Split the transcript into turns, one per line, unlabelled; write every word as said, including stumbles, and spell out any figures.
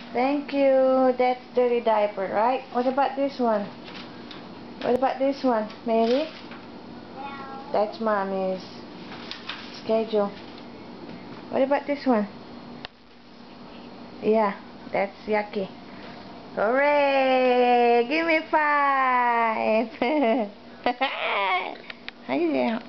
Thank you. That's dirty diaper, right? What about this one? What about this one, Mary?
No.
That's mommy's schedule. What about this one? Yeah, that's yucky. Hooray! Give me five! Hi there.